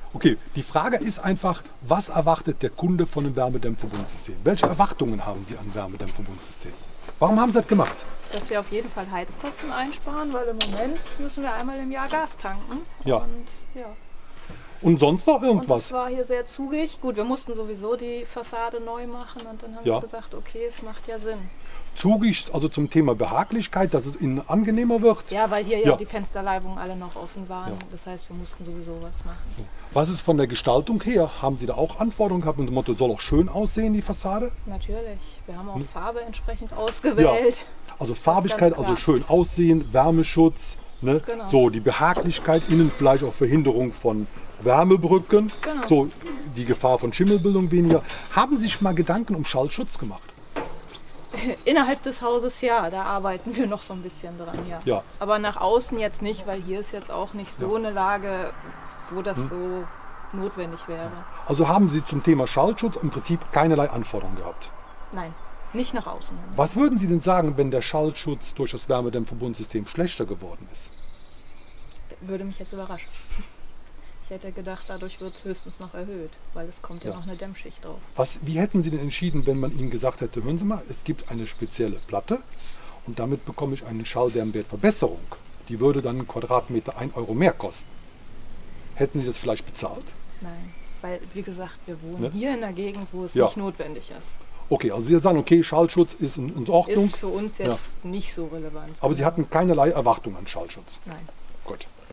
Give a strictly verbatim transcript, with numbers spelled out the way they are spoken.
Okay, die Frage ist einfach, was erwartet der Kunde von einem Wärmedämmverbundsystem? Welche Erwartungen haben Sie an ein Wärmedämmverbundsystem? Warum haben Sie das gemacht? Dass wir auf jeden Fall Heizkosten einsparen, weil im Moment müssen wir einmal im Jahr Gas tanken. Ja. Und, ja. Und sonst noch Und irgendwas? es war hier sehr zugig. Gut, wir mussten sowieso die Fassade neu machen und dann haben Ja. wir gesagt, okay, es macht ja Sinn. Zugig, also zum Thema Behaglichkeit, dass es Ihnen angenehmer wird. Ja, weil hier ja, Ja. die Fensterleibungen alle noch offen waren. Ja. Das heißt, wir mussten sowieso was machen. Was ist von der Gestaltung her? Haben Sie da auch Anforderungen gehabt mit dem Motto, soll auch schön aussehen, die Fassade? Natürlich. Wir haben auch Hm. Farbe entsprechend ausgewählt. Also Farbigkeit, klar. also schön aussehen, Wärmeschutz, ne? Genau. So die Behaglichkeit, innen vielleicht auch Verhinderung von Wärmebrücken, Genau. so die Gefahr von Schimmelbildung weniger. Haben Sie sich mal Gedanken um Schallschutz gemacht? Innerhalb des Hauses ja, da arbeiten wir noch so ein bisschen dran, ja. Ja. Aber nach außen jetzt nicht, weil hier ist jetzt auch nicht so eine Lage, wo das Hm. so notwendig wäre. Also haben Sie zum Thema Schallschutz im Prinzip keinerlei Anforderungen gehabt. Nein, nicht nach außen. Was würden Sie denn sagen, wenn der Schallschutz durch das Wärmedämmverbundsystem schlechter geworden ist? Würde mich jetzt überraschen. Ich hätte gedacht, dadurch wird es höchstens noch erhöht, weil es kommt ja, Ja. noch eine Dämmschicht drauf. Was, wie hätten Sie denn entschieden, wenn man Ihnen gesagt hätte, hören Sie mal, es gibt eine spezielle Platte und damit bekomme ich eine Schalldämmwertverbesserung. Die würde dann einen Quadratmeter ein Euro mehr kosten. Hätten Sie das vielleicht bezahlt? Nein, weil wie gesagt, wir wohnen Ne? hier in der Gegend, wo es Ja. nicht notwendig ist. Okay, also Sie sagen, okay, Schallschutz ist in, in Ordnung, Ist für uns jetzt Ja. nicht so relevant. aber Sie hatten keinerlei Erwartung an Schallschutz. Nein. Gut.